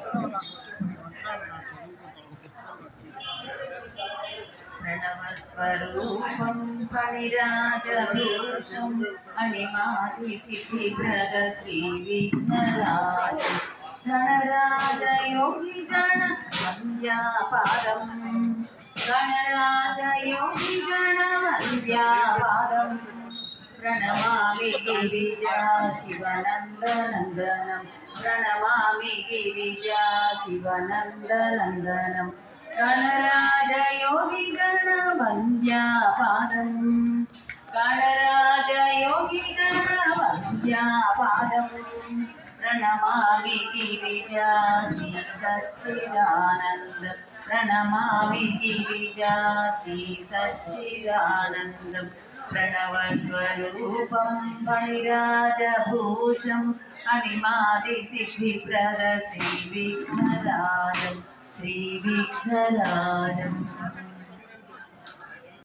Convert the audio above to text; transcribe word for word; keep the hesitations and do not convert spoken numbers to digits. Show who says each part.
Speaker 1: प्रणवस्वरूपं फणिराजभूषं अणिमादिसिद्धिप्रद श्रीविघ्नराजं गणराजयोगिगण वन्द्यापादं गणराजयोगिगण वन्द्यापादं प्रणमामि गिरिजा शिवनन्दनन्दनं प्रणमामि गिरिजा शिवनन्दनन्दनं गणराजयोगिगण वन्द्यापादं गणराजयोगिगण वन्द्यापादं प्रणमामि गिरिजा श्री सच्चिदानन्द प्रणमामि गिरिजा श्री सच्चिदानन्दं प्रणवस्वरूपं फणिराजभूषम् अणिमादिसिद्धिप्रद श्रीविघ्नराजं श्रीविघ्नराजम्।